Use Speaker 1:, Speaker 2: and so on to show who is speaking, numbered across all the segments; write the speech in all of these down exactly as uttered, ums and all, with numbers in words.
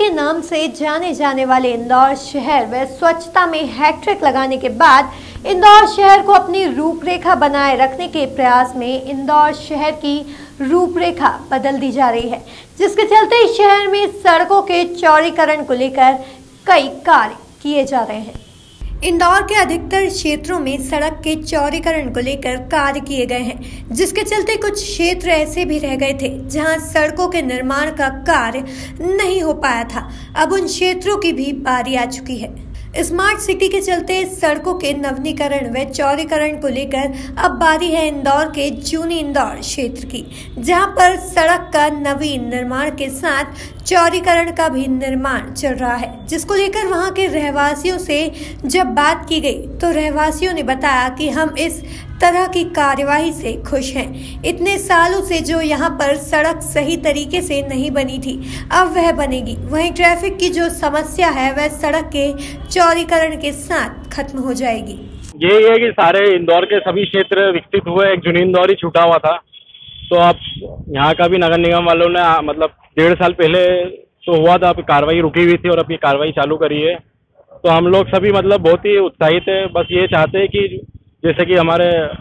Speaker 1: के नाम से जाने जाने वाले इंदौर शहर व स्वच्छता में हैट्रिक लगाने के बाद इंदौर शहर को अपनी रूपरेखा बनाए रखने के प्रयास में इंदौर शहर की रूपरेखा बदल दी जा रही है, जिसके चलते शहर में सड़कों के चौड़ीकरण को लेकर कई कार्य किए जा रहे हैं। इंदौर के अधिकतर क्षेत्रों में सड़क के चौड़ीकरण को लेकर कार्य किए गए हैं, जिसके चलते कुछ क्षेत्र ऐसे भी रह गए थे जहां सड़कों के निर्माण का कार्य नहीं हो पाया था। अब उन क्षेत्रों की भी बारी आ चुकी है। स्मार्ट सिटी के चलते सड़कों के नवीनीकरण व चौड़ीकरण को लेकर अब बारी है इंदौर के जूनी इंदौर क्षेत्र की, जहां पर सड़क का नवीन निर्माण के साथ चौड़ीकरण का भी निर्माण चल रहा है, जिसको लेकर वहां के रहवासियों से जब बात की गई तो रहवासियों ने बताया कि हम इस तरह की कार्यवाही से खुश हैं। इतने सालों से जो यहाँ पर सड़क सही तरीके से नहीं बनी थी, अब वह बनेगी। वहीं ट्रैफिक की जो समस्या है वह सड़क के चौड़ीकरण के साथ खत्म हो जाएगी।
Speaker 2: यही है कि सारे इंदौर के सभी क्षेत्र विकसित हुए, एक जूनी इंदौर ही छूटा हुआ था। तो अब यहाँ का भी नगर निगम वालों ने मतलब डेढ़ साल पहले तो हुआ था, अब कार्रवाई रुकी हुई थी और अब ये कार्रवाई चालू करी है। तो हम लोग सभी मतलब बहुत ही उत्साहित है। बस ये चाहते हैं कि जैसे कि हमारे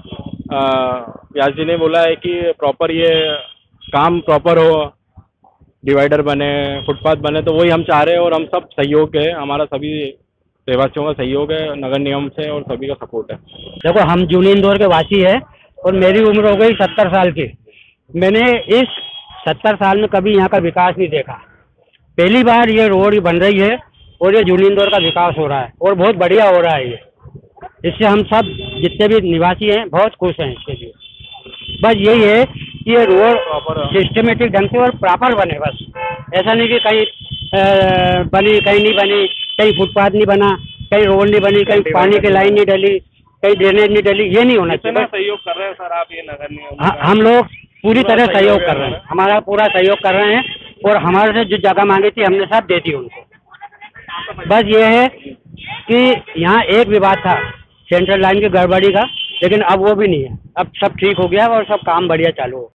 Speaker 2: व्यास जी ने बोला है कि प्रॉपर ये काम प्रॉपर हो, डिवाइडर बने, फुटपाथ बने, तो वही हम चाह रहे हैं और हम सब सहयोग है, हमारा सभी रहवासियों का सहयोग है, नगर निगम से और सभी का सपोर्ट है।
Speaker 3: देखो, हम जूनी इंदौर के वासी है और मेरी उम्र हो गई सत्तर साल की। मैंने इस सत्तर साल में कभी यहाँ का विकास नहीं देखा। पहली बार ये रोड बन रही है और ये जूनी इंदौर का विकास हो रहा है और बहुत बढ़िया हो रहा है। ये इससे हम सब जितने भी निवासी हैं बहुत खुश हैं इसके लिए। बस यही है कि ये रोड सिस्टमेटिक ढंग से और प्रॉपर बने। बस ऐसा नहीं कि कहीं बनी कहीं नहीं बनी, कहीं फुटपाथ नहीं बना, कहीं रोड नहीं बनी, कहीं पानी की लाइन नहीं डली, कहीं ड्रेनेज नहीं डली। ये नहीं होना चाहिए।
Speaker 2: सहयोग कर रहे हैं सर आप ये नगर निगम?
Speaker 3: हाँ, हम लोग पूरी तरह सहयोग कर रहे हैं, हमारा पूरा सहयोग कर रहे हैं और हमारे से जो जगह मांगी थी हमने सब दे दी उनको। बस ये है कि यहाँ एक विवाद था सेंट्रल लाइन की गड़बड़ी का, लेकिन अब वो भी नहीं है। अब सब ठीक हो गया और सब काम बढ़िया चालू हो।